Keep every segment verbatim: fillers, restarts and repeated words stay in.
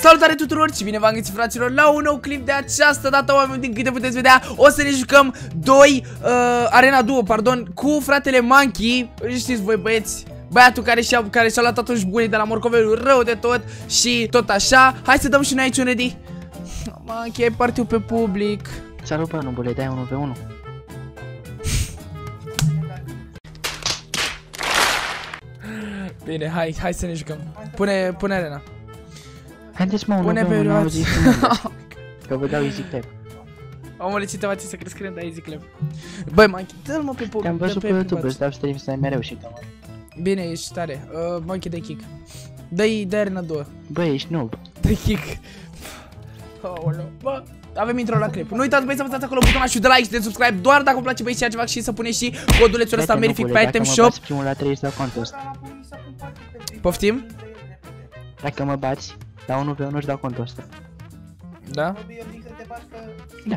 Salutare tuturor și bine v-am găsit, fraților, la un nou clip. De această dată, oameni, din câte puteți vedea, o să ne jucăm doi uh, Arena Duo, pardon, cu fratele Monkey. Știți voi, băieți, băiatul care și-a care și-a luat atunci bunii de la morcovelul rău de tot și tot așa. Hai să dăm și noi aici un ready. Monkey, ai partiu pe public. Salut, bă, nubule, dai unu pe unu. Bine, hai, hai să ne jucăm. Pune, pune arena. Haideți, mă, unu Pune pe pe unu, roți. că vă dau easy clap. Omule, ce te face să crezi că ne dai easy clap? Băi, Monkey, dă-l mă pe public. Te-am văzut pe YouTube, îți dau stream să ai mereu și că mă. Bine, ești tare. Uh, Monkey, dai kick. Dă-i de arena două. Bă, ești noob. Dă-i kick. Aoleu. Bă, avem intro la clip. Nu uitați, băi, să apăsați acolo butonul de like și de subscribe, doar dacă vă place, băi, și ceva, și să puneți și codulețul ăsta Merific pe Item Shop. Dacă mă bați primul la trei, îți dau contul ăsta. Poftim? Dacă mă bați, la unu pe unu își dau contul ăsta. Da? Da.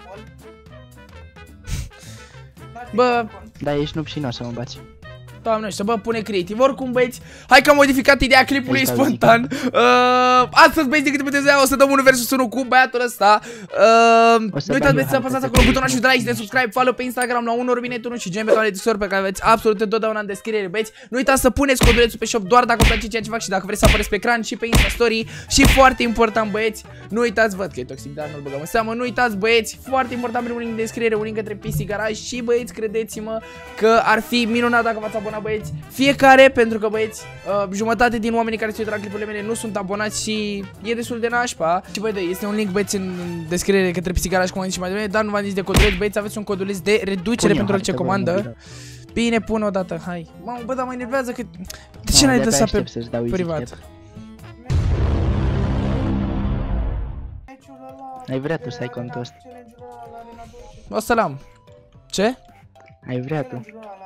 Bă, Da, ești noob și nu o să mă bați. Doamne ăștia, bă, pune creativ. Oricum, băieți, hai că am modificat ideea clipului Ești spontan. Uh, astăzi, băieți, de câte puteți vedea, o să dăm unu versus unu cu băiatul ăsta. Uh, nu uitați, băieți, să apăsați acolo butonul și de like și de subscribe, follow pe Instagram la unu Orbinet unu și join pe canalul de Discord pe care aveți absolut întotdeauna în descriere, băieți. Nu uitați să puneți codulețul pe shop doar dacă vă place ceea ce fac și dacă vreți să apareți pe ecran și pe Insta Story. Și foarte important, băieți, nu uitați, văd că e toxic, dar nu-l băgăm în seamă. Nu uitați, băieți, foarte important, primul link în descriere, un link către P C Garage și, băieți, credeți-mă că ar fi minunat dacă v-ați abonat, băieți. Fiecare, pentru că, băieți, uh, jumătate din oamenii care se uită la clipurile mele nu sunt abonați și e destul de nașpa. Și, băi, da, este un link, băieți, în descriere către P C Garage, cum am zis și mai devreme, dar nu v-am zis de coduleț, băieți, aveți un coduleț de reducere Pune pentru orice comandă. Bine, pun o dată, hai. Mamă, bă, dar mă enervează că... De ce n-ai lăsat pe privat? Ai vrea tu să ai contul ăsta. O să-l am. Ce? Ai vrea tu.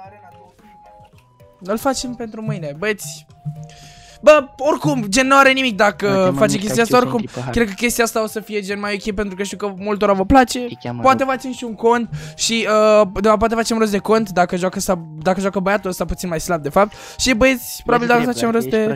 Îl facem pentru mâine, băieți. Bă, oricum, gen nu are nimic dacă face chestia asta, oricum. Cred că chestia asta o să fie gen mai ok pentru că știu că multora vă place. Poate facem și un cont și uh, poate facem rost de cont dacă joacă ăsta, dacă joacă băiatul ăsta puțin mai slab de fapt. Și băieți, probabil dacă facem rost de...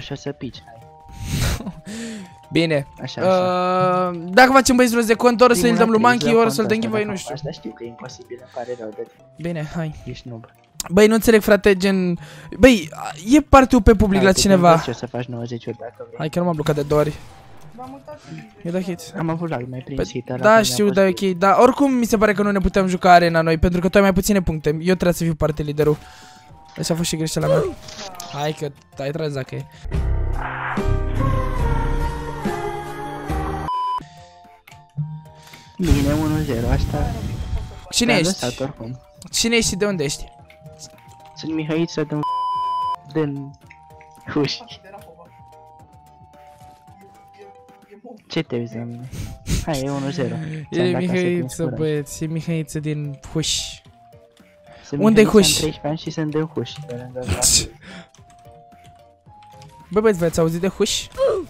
Bine. Așa, așa. Uh, dacă facem, băieți, rost de cont, ori să-l dăm lui Monkey, ori să-l dăm giveaway, nu știu. Asta știu că e imposibil, îmi pare rău de... Bine, hai. Ești noob. Băi, nu înțeleg, frate, gen... Băi, e partiu pe public la cineva. Ce o să faci nouăzeci ori dacă vrei. Hai că nu m-am blocat de două ori. Eu da hit. Am avut lag, mai prins hit. Da, știu, da, ok. Dar oricum mi se pare că nu ne putem juca arena noi, pentru că tu ai mai puține puncte. Eu trebuie să fiu parte liderul. Așa a fost și greșeala mea. Hai că ai tras dacă e. Bine, unu zero, asta... Cine ești? Cine ești și de unde ești? Sunt Mihăiță din... din... Huși. Ce te uiți la mine? Hai, e unu zero. E Mihăiță, băieți, e Mihăiță din Huși. Unde-i Huși? Sunt treisprezece ani și sunt din Huși. Bă, băieți, v-ați auzit de Huși?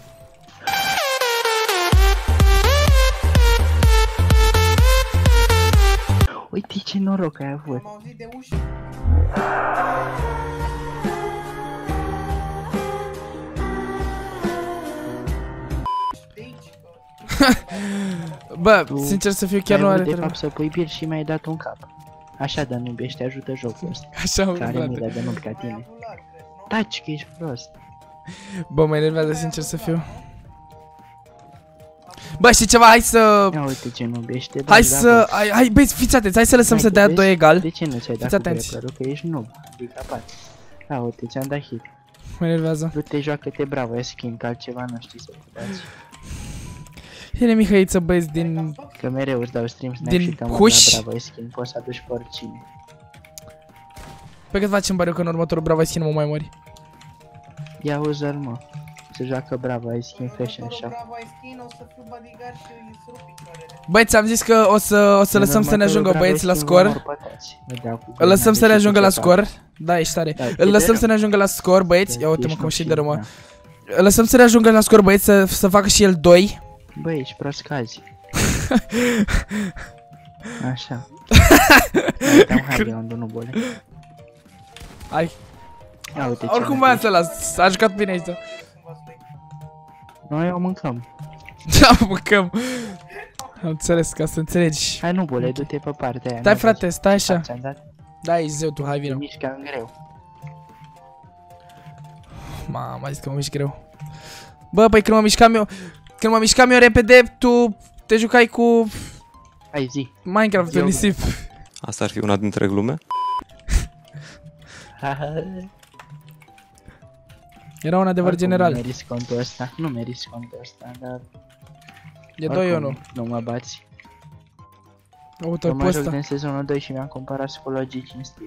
Uite ce noroc ai avut. Bă, sincer să fiu, chiar nu are treabă. De fapt să pui bir și mi-ai dat un cap. Așa de nubi, te ajută jocul ăsta. Așa, mă, care milă de nubi ca tine. Taci că ești prost. Bă, mă enervează, sincer să fiu. Bă, știi ceva, hai să... Ia uite ce nubește. Hai să... Hai, hai, băi, fiți atenți, hai să lăsăm să dea doi egal. De ce nu ți-ai dat cu greplerul? Că ești noob. Adică apat. Ia uite, ți-am dat hit. Mă enervează. Du-te, joacă-te bravo, e skin, că altceva nu știi să te dați. Ele Mihăiță, băieți, din... Că mereu îți dau stream să ne așteptăm la bravo, e skin, poți să aduci pe oricine. Pe cât facem bariu că în următorul bravo, e skin, mă mai mori. Ia uzer, mă. Se joacă bravo, ai skin fashion așa. Băi, ți-am zis că o să, o să lăsăm să ne ajungă, băieți, la scor. Îl lăsăm să ne ajungă la scor. Da, ești tare. Îl lăsăm să ne ajungă la scor, băieți. Ia uite-mă cum și dărâmă. Îl lăsăm să ne ajungă la scor, băieți, să, să facă și el doi. Băi, ești prost cazi. Așa. Am hai de unde nu bole. Hai. Ia uite. Oricum voiam să las, a jucat bine aici. Noi o mâncăm. Ce apucăm? Am înțeles, ca să înțelegi. Hai nu, bule, du-te pe partea aia. Stai frate, stai așa. Ți-am dat? Da, ești zeu tu, hai vino. Te mișcă în greu. Mamă, ai zis că mă mișc greu. Bă, păi când mă mișcam eu, când mă mișcam eu repede, tu te jucai cu Hai zi. Minecraft-ul nisip. Asta ar fi una dintre glume? Era un adevăr general. Nu meriți contul ăsta, nu meriți contul ăsta, dar... E doi unu. Nu mă bați. Autor Eu pe mă joc ăsta. din sezonul doi și mi-am cumpărat psihologii cinstit.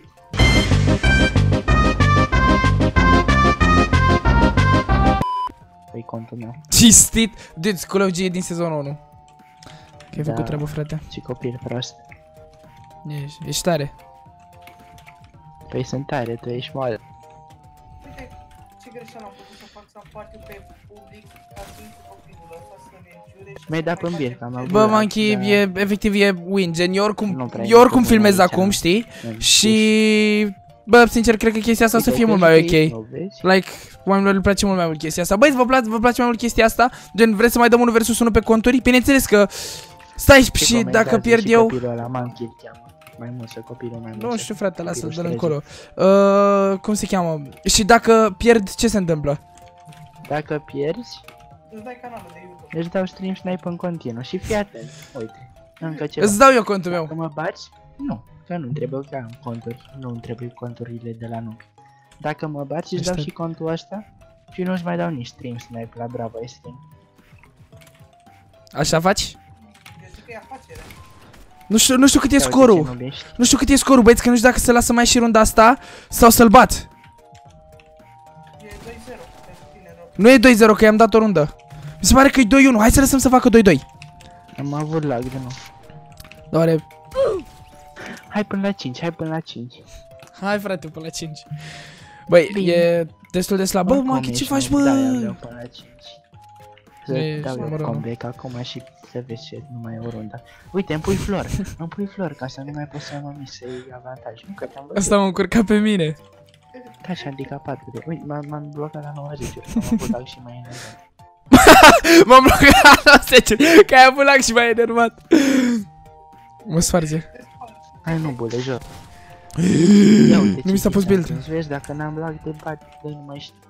Păi contul meu. Cistit. Dude, psihologie din sezonul unu. Că ai Da. făcut treabă, frate. Și copil prost. Ești, ești tare. Păi sunt tare, tu ești moale. Uite ce greșeală am făcut să fac să party pe public ca fiind cu copilul ăsta să ne înjure și... Mi-ai dat pe bir, că am avut... Bă, la- Monkey, da. e, efectiv e win, gen, eu Nu oricum, prea eu oricum e filmez aici, acum, nu. știi? Nu, Și, bă, sincer, cred că chestia asta o să Uite, fie mult vezi mai că ok. o vezi? Like, oamenilor le place mult mai mult chestia asta. Băi, vă place, vă place mai mult chestia asta? Gen, vreți să mai dăm unu versus unu pe conturi? Bineînțeles că stai Ce și comentează dacă pierd și eu... copilul ăla, Monkey îl cheamă. Mai mult să copilul mai mult. Nu să- știu, frate, lasă, copilul dă-l străzi. încolo. Uh, cum se cheamă? Și dacă pierd, ce se întâmplă? Dacă pierzi, Îți dai canalul de YouTube. îți dau stream snipe în continuu și fii atent. Uite, încă ceva. Îți dau eu contul Dacă meu. mă bați, nu, că nu trebuie că am conturi, nu îmi trebuie conturile de la nume. Dacă mă bați, îți dau Aștept. și contul ăsta și nu-ți mai dau nici stream snipe la Bravo Stream. Așa faci? Eu zic că e afacere. Nu știu, nu știu cât e Ia uite ce scorul. nu ești. Nu știu cât e scorul, băieți, că nu știu dacă se lasă mai și runda asta sau să-l bat. E doi zero pentru tine, Rob. Nu e doi zero, că i-am dat o rundă. Mi se pare că e doi unu. Hai să lăsăm să facă doi doi. Am avut lag de nou. Doare. Hai până la cinci, hai până la cinci. Hai, frate, până la cinci. Băi, Bine. e destul de slab. Bă, Oricum Monkey, ce ești, faci, nu? bă? Da, eu vreau până la cinci. Să Ești dau eu numărul unu. comeback acum și să vezi ce nu mai e o rundă. Uite, îmi pui flori, îmi pui flori ca să nu mai poți să mă miți să iei avantaj. Nu că te-am văzut. Asta m-a încurcat pe mine. Da, și handicapat de... Uite, m-am m-am blocat la nouăzeci, am avut lag și mai enervat. M-am blocat la zece, că ai avut lag și m-ai enervat. Mă sfarge. Hai nu, bule, joc. Ia uite Nu mi s-a ce pus ți-am build. prins. Vezi, dacă n-am lag de bat, de nu mai știu.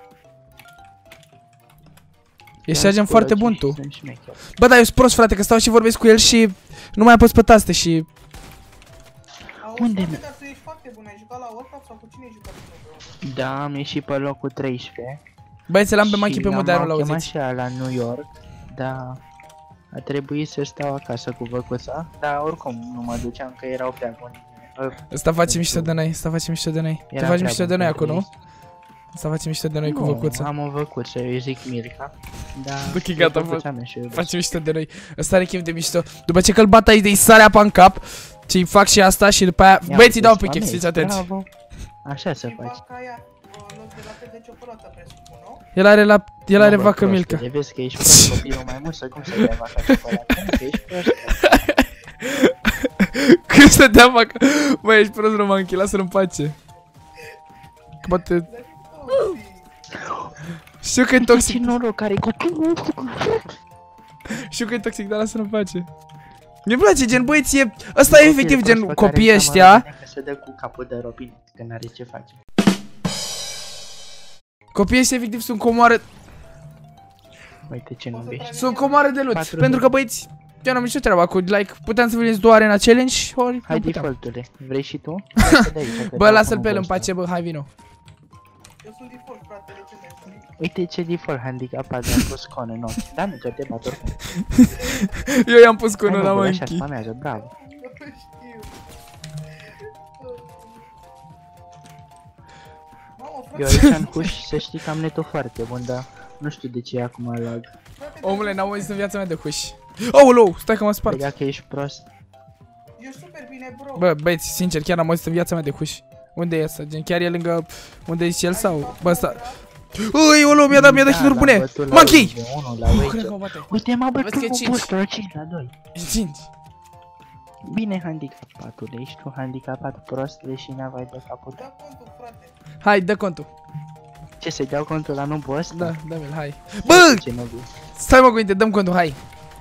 Ești Ia agent foarte bun psihologii, tu. sunt șmecher. Bă, dar eu sunt prost, frate, că stau și vorbesc cu el și nu mai apăs pe taste și... Auzi, Unde frate, mi- dar tu ești foarte bun. Ai jucat la World Cup sau cu cine ai jucat până pe Da, am ieșit pe locul treisprezece. Băieți, l-am pe și Monkey pe mod, dar nu l-am chemat l-auziți. și la New York, dar a trebuit să stau acasă cu văcuța, dar oricum nu mă duceam că erau prea buni. Asta face mișto de noi, asta face mișto de noi. Tu Era faci prea mișto bun de noi pentru acum, nu? ei. Asta face mișto de noi cu Nu, văcuța. am o văcuță, eu îi zic Mirca, dar Ok, e gata, văcuța mea și o iubesc. Face mișto de noi. Ăsta are chef de mișto. După ce că-l bat aici de-i sare apa în cap, și fac și asta și după aia... Ia Băieți, îi dau uite, pe chef, spamezi, fiți atenți. bravo. Așa să Și faci. vaca aia, loc de lapte de ciocolată, presupun, nu? El are la... El are Mă, bă, vacă proste, Milka. de vezi că ești prost, copilul mai mult, să cum să dai vaca ciocolată? Nu, că ești prost. Când să dea vacă... Băi, ești prost, Romanchi, lasă-l în pace. Că poate... Dar e toxic. Știu că e Ce toxic, noroc care copilul știu că e toxic, dar lasă-l în pace. Mi-e place, gen, băieți, e... Ăsta e efectiv, gen, Copil prost pe care copiii îl cheamă ăștia... Robine, că se dă cu capul de Robin, că n-are ce face. Copiii ăștia efectiv sunt comoare... Uite ce nu vezi. Sunt comoare de luți. Patru Pentru mii. că, băieți... Eu n-am nicio treaba cu, like, puteam să veniți două arena challenge, ori Hai nu puteam. default-ule, vrei și tu? Hai să de aici, că Bă, dau lasă-l cu pe el în ăsta. pace, bă, hai vino. Eu sunt default, frate, de ce mai spui? Uite ce default handicapat mi-am pus con în ochi. Da, nu, că te bat oricum. Eu i-am pus cu Hai, unul mă, la bă, așa Monkey. spamează, bravo. Nu știu. Mamă, frate, Eu aici în huș, să știi că am netul foarte bun, dar nu știu de ce e acum lag. frate, Omule, n-am auzit în viața mea de huș. Aoleu, stai că m-a Păi spart. dacă ești prost, ești super bine, bro. Bă, băieți, sincer, chiar n-am auzit în viața mea de huș. Unde e ăsta? Gen, chiar e lângă unde e el sau? Bă, ăsta... Ui, olu, mi-a dat, mi-a dat da, hituri l-am bune! bătut la Monkey! Wage unu, la Oh, Wage. cred că mă bate. Uite, m-a Vezi că bătut e cu cinci. postul cinci la doi. E cinci. Bine handicapatul, ești tu handicapat prost, deși n-aveai de capul tău. Da contul, frate. Hai, dă contul. Ce, să-i dau contul la nu boss? Da, dă-mi-l, hai. Bă! Ce nu vii? Stai mă cuvinte, dăm contul, hai.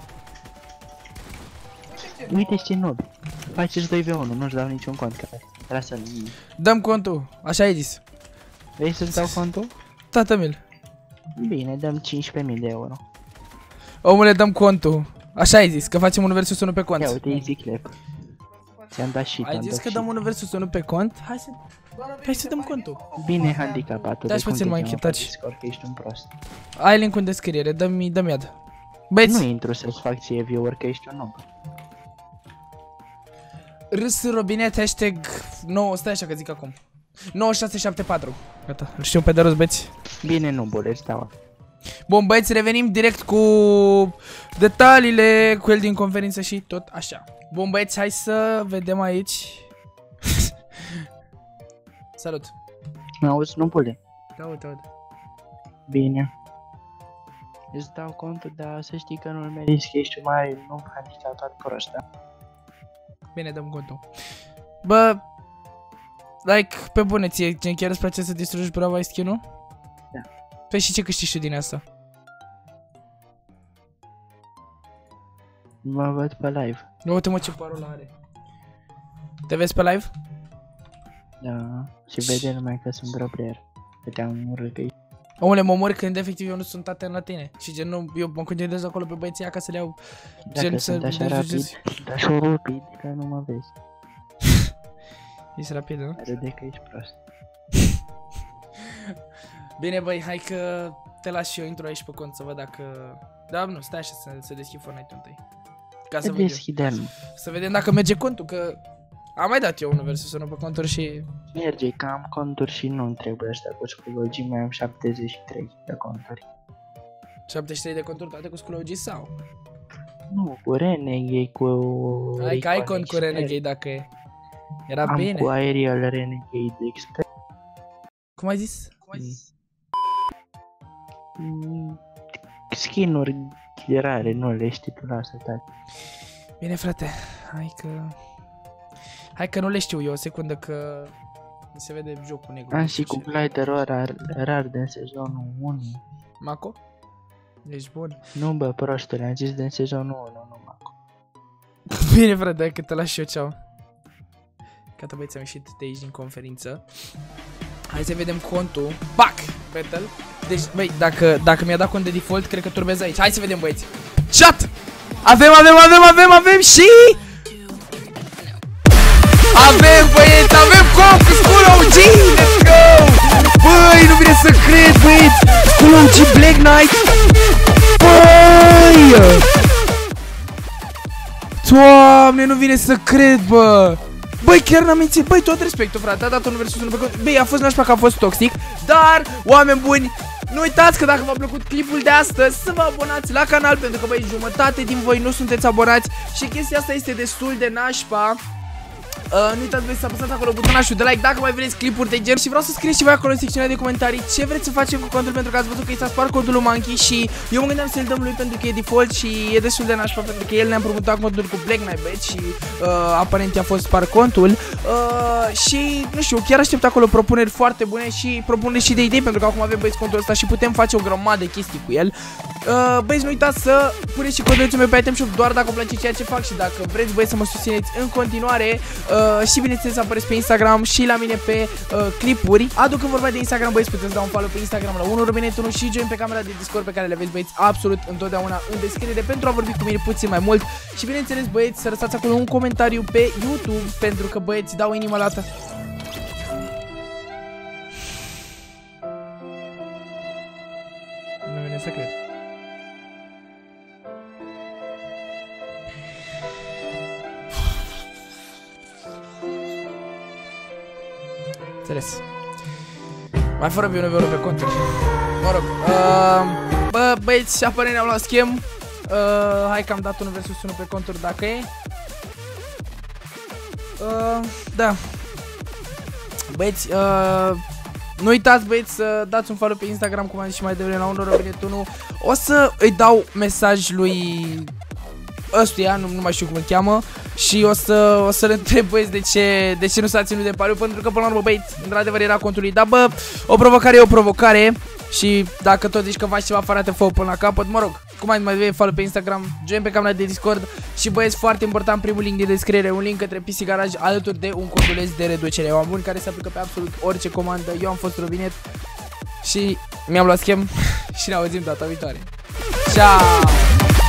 Uite ce nobi. Faceți doi v unu, nu-și dau niciun cont, că trebuie să-l... Dăm contul, așa ai zis. Vrei să-ți dau contul? Tată-mi-l. Bine, dăm cincisprezece mii de euro. Omule, dăm contul. Așa ai zis, că facem unu versus unu pe cont. Ia uite, easy clap. Ți-am dat shit, Ai zis că dăm unu versus unu pe cont? Hai să... Hai să dăm contul. Bine handicapat. Da, și puțin mai închetat și... Discord, că ești un prost. Ai link în descriere, dă-mi dă-mi iad. Băieți, Nu intru să-ți fac ție viewer, că ești un om. râs robinet hashtag nouă, stai așa că zic acum nouă șase șapte patru. Gata, îl știu pe de rost, băieți. Bine, nu bolezi, da. Bun, băieți, revenim direct cu detaliile, cu el din conferință și tot așa. Bun, băieți, hai să vedem aici. Salut. Auzi, nu bole. Da, uite, uite. Bine. Îți dau contul, dar să știi că nu-l meriți, că ești mai nu handicapat prost, da? Bine, dăm contul. Bă, like, pe bune, ție chiar îți place să distrugi Brava skin-ul? Da. Păi și ce câștigi tu din asta? Mă văd pe live. Uite mă ce parola are. Te vezi pe live? Da. Și vede numai că sunt pro player. Că te-am urât. Omule, mă mor când efectiv eu nu sunt atent la tine. Și gen nu, eu mă concentrez acolo pe băieții ca să le iau. Dacă gen sunt să așa rapid, așa rapid, că nu mă vezi. Ești rapid, nu? Râde că ești prost. Bine băi, hai că te las și eu intru aici pe cont să văd dacă... Da, nu, stai așa să, să deschid Fortnite-ul întâi. Ca să vedem. Deschide-l. Să vedem dacă merge contul, că am mai dat eu unu versus unu pe conturi și... Merge, că am conturi și nu-mi trebuie ăștia cu sculogii, mai am șaptezeci și trei de conturi. șaptezeci și trei de conturi toate cu sculogii sau? Nu, cu Renegade, cu... Hai că ai cont cu Renegade dacă e. Era am bine. cu Aerial Renegade Expert. Cum ai zis? Cum ai zis? Mm, skin-uri rare, nu le știi tu, lasă, tati. Bine frate, hai că... Hai că nu le știu eu, o secundă că... Mi se vede jocul negru. Am și cu glider-ul rar, rar din sezonul unu. Maco? Ești bun. Nu bă, prostule, am zis din sezonul unu, nu Maco. Bine frate, hai că te las și eu, ceau. Gata băieți, am ieșit de aici din conferință. Hai să vedem contul. Bac! Battle. Deci, băi, dacă, dacă mi-a dat cont de default, cred că turbez aici. Hai să vedem băieți. Chat! Avem, avem, avem, avem, avem și... Avem băieți, avem cont cu Skull O G! Let's go! Băi, nu vine să cred băieți! Skull O G Black Knight! Băi! Doamne, nu vine să cred, bă! Băi, chiar n-am mințit, băi, tot respectul, frate, a dat unu versus unu pe cont. Băi, a fost nașpa că a fost toxic, dar, oameni buni, nu uitați că dacă v-a plăcut clipul de astăzi, să vă abonați la canal, pentru că, băi, jumătate din voi nu sunteți abonați și chestia asta este destul de nașpa. Uh, nu uitați voi să apăsați acolo butonașul de like dacă mai vreți clipuri de gen și vreau să scrieți și voi acolo în secțiunea de comentarii ce vreți să facem cu contul, pentru că ați văzut că i s-a spart codul lui Monkey și eu mă gândeam să-l dăm lui pentru că e default și e destul de nașpa pentru că el ne-a împrumutat contul cu Black Knight băieți și uh, aparent i-a fost spart contul uh, și nu știu, chiar aștept acolo propuneri foarte bune și propuneri și de idei, pentru că acum avem băieți contul ăsta și putem face o grămadă de chestii cu el. Uh, băieți, nu uitați să puneți și codulețul meu pe item shop doar dacă vă place ceea ce fac și dacă vreți băieți să mă susțineți în continuare. Uh, și bineînțeles să apăreți pe Instagram și la mine pe uh, clipuri. Aducând vorba de Instagram băieți, puteți da un follow pe Instagram la unu robinet unu și join pe camera de Discord pe care le aveți băieți absolut întotdeauna în descriere pentru a vorbi cu mine puțin mai mult. Și bineînțeles băieți să lăsați acolo un comentariu pe YouTube, pentru că băieți dau inima la ta. Nu vine să cred. Înțeles. Mai fără pe unu euro pe conturi. Mă rog. Uh, bă, băieți, apără ne-am luat schem. Uh, hai că am dat unu versus unu pe conturi dacă e. Uh, da. Băieți, uh, nu uitați băieți să dați un follow pe Instagram, cum am zis și mai devreme, la unu robinet unu. O să îi dau mesaj lui ăstuia, nu, nu mai știu cum îl cheamă. Și o să o să-l întreb băieți de ce, de ce nu s-a ținut de pariu, pentru că până la urmă băieți, într-adevăr era contul lui. Dar bă, o provocare e o provocare. Și dacă tot zici că faci ceva, fără fă până la capăt, mă rog, cum ai mai vei, follow pe Instagram, join pe canalul de Discord. Și băieți, foarte important, primul link din descriere, un link către P C Garage alături de un coduleț de reducere. Eu am bun care se aplică pe absolut orice comandă. Eu am fost Robinet și mi-am luat schem și ne auzim data viitoare. Ciao!